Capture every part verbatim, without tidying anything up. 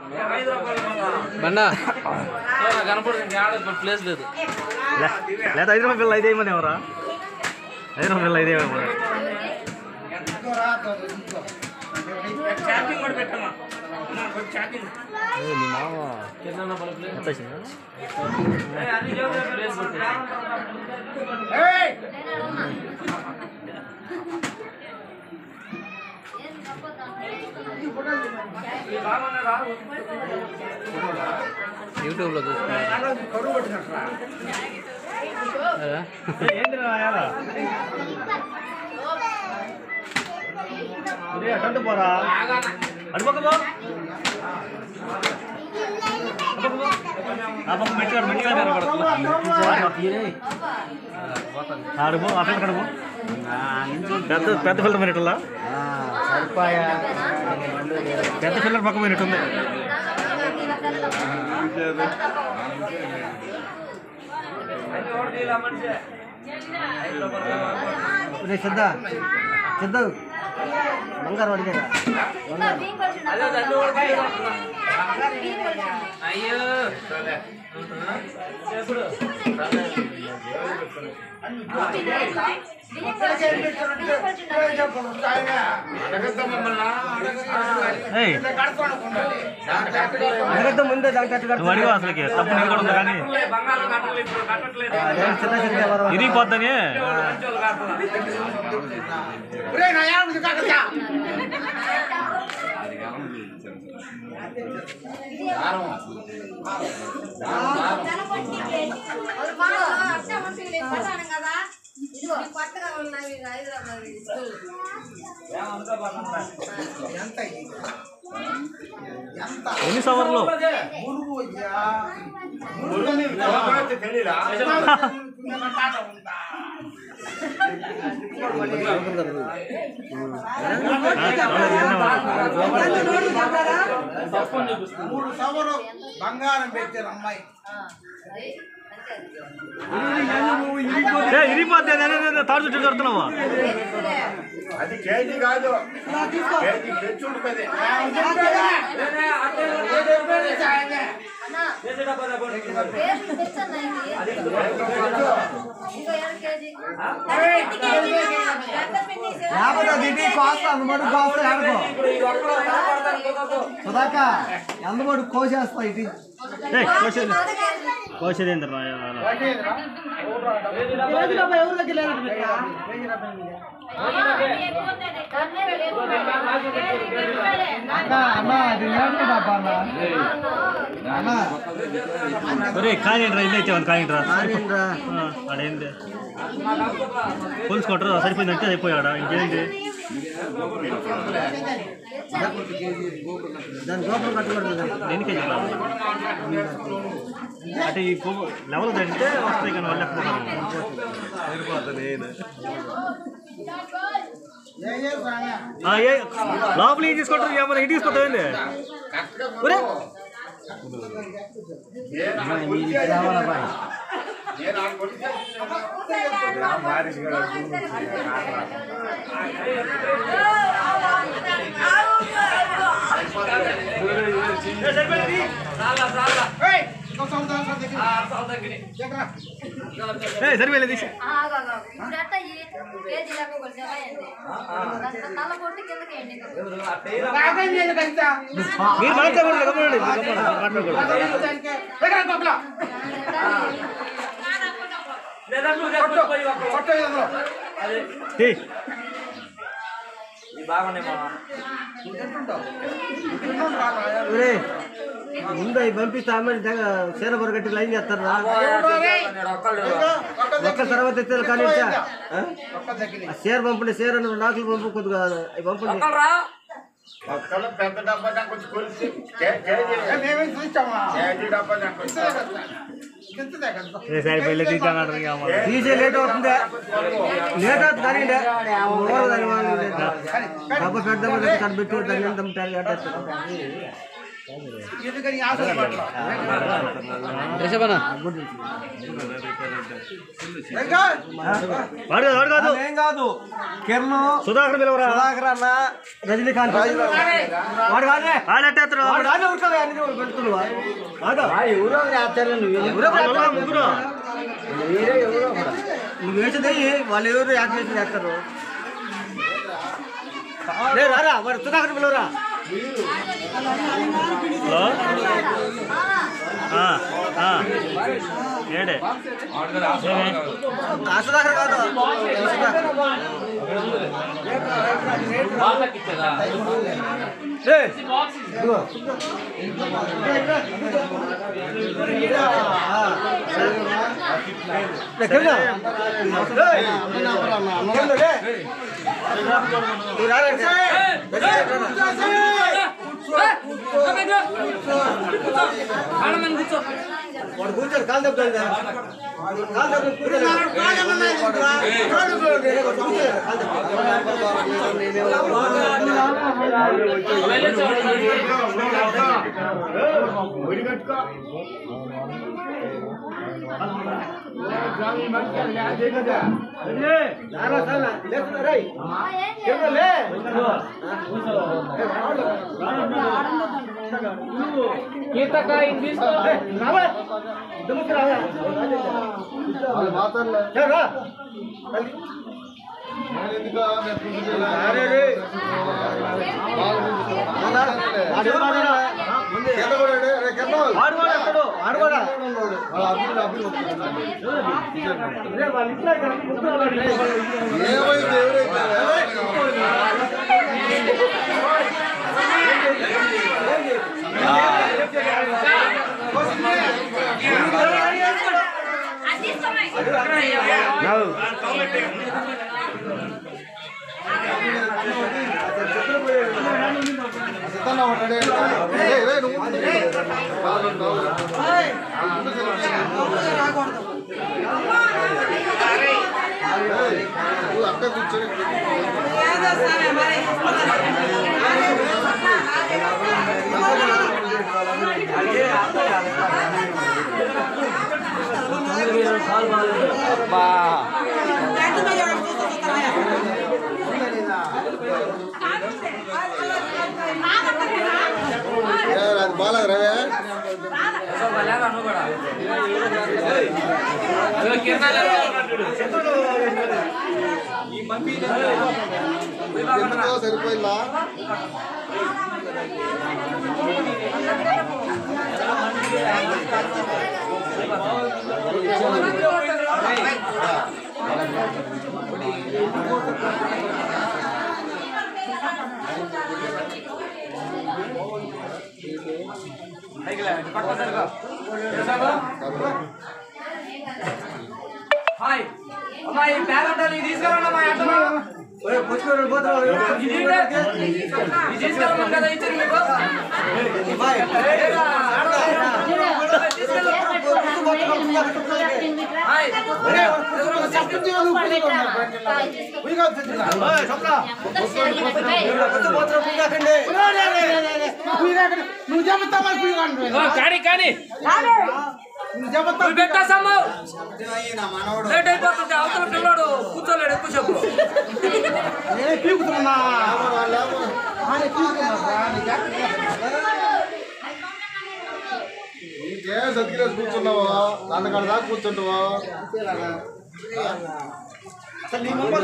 బండా కనపడుతుంది ప్లేస్ లేదు లేదా ఐదు రూపాయలు ఐదు ఏమని ఎవరా ఐదు రూపాయలు ఐదు ఏమో యూట్యూబ్ లో చూస్తున్నా అటంటు పోరా అడుపక్కబో మెట్టుకాడు మెట్టుకాడు ఆడుపో అక్కడ కడుపు పెద్ద పెద్ద ఫిల్టర్ పోయినట్లా పెద్ద ఫిల్టర్ పక్క పోయినట్టుంది సిద్ధ సిద్ధ బంగారు అడిగా అయ్యో అడగద్దు ముందే దానికి అడిగా అసలుకి తప్పు నీకు కూడా ఉంది కానీ ఇరిగిపోద్దని ఎన్ని సవర్లు మూడు సవర్లు బంగారం పెట్టారు అమ్మాయి ఇరిగిపోతే తాడు చుట్టూ కడుతున్నావా అది కేజీ కాదు కేజీ తెచ్చి ఉంటుంది అందుబాటు కోసేస్తా ఇటు కోసేదేంద్ర కానింట్రా ఇల్లు అయితే కానింట్రా అడేంది పోల్చుకోటరా సరిపోయిందంటే అయిపోయాడా ఇంకేంటి దాని గోపురం కట్టుకోవడం దేనికే చెప్పాలి అంటే ఈ లెవెల్ అంటే వస్తాయి కానీ వాళ్ళు లోపల ఏం తీసుకుంటారు ఏమన్నా ఇంటికి తీసుకుంటామండి సరిపోయలేదు మీరు మాట్లాడకూడదు ముందు అవి పంపిస్తామని చీర బొరగట్టి లైన్ చేస్తారా ఒక్క తర్వాత ఎత్తారు కానీ చీర పంపండి చీర నాకులు పంపు కొద్దిగా అవి పంపండి పెద్ద డబ్బా కొంచెం కొలిసి తీసే లేట్ అవుతుంది లేట్ అవుతుంది కానీ డబ్బా పెడదాం పెట్టి దాన్ని ఎందుకని ఆశలు పట్ల వాడు వాడు కాదు ఏం కాదు కిరణ్ సుధాకర్ పిలవరా సుధాకర్ అన్న రజనీకాంత్ వాడు కాదే ఆడట్టేస్తారు వాడు రాజు ఉడకవే అన్ని పెడుతున్నావా కాదా ఎవరో ఆచార్యం ఎవరో ముగ్గురు నువ్వు వేసేది వాళ్ళు ఎవరు యాక్టివేషన్ చేస్తారు లే రారా వాడు సుధాకర్ పిలవరా ఏడే సుధాకర్ కాదు వాడు కూర్చోడు కాలు తప్పుతాడు కాలు అక్క కూర్చొని అది బాగా రవే సరిపోయిందా హాయ్ అమ్మా ఈ బ్యాగ్ అంటే తీసుకురండి అమ్మా ఎంత తీసుకురమ్మని కదా ఇచ్చారు నువ్వు చెబుతావా కానీ కానీ పెట్టాసమ్మ లేట్ అయిపోతుంది అవతల పిల్లడు కూర్చోలేడు ఎక్కువ చెప్పు పీకుతున్నా నీకే సత్యరాజ్ కూర్చున్నావా నాన్నగారు దాకా కూర్చుంటావా అసలు నీ మొబైల్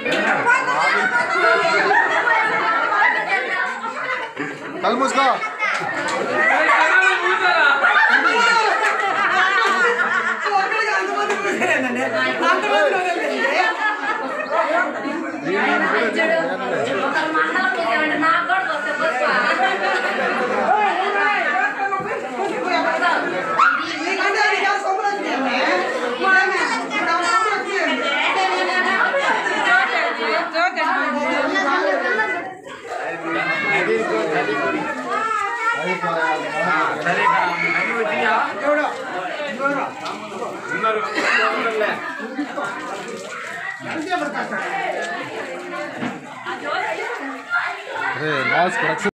కళ్ళు మూసుకో లాస్ట్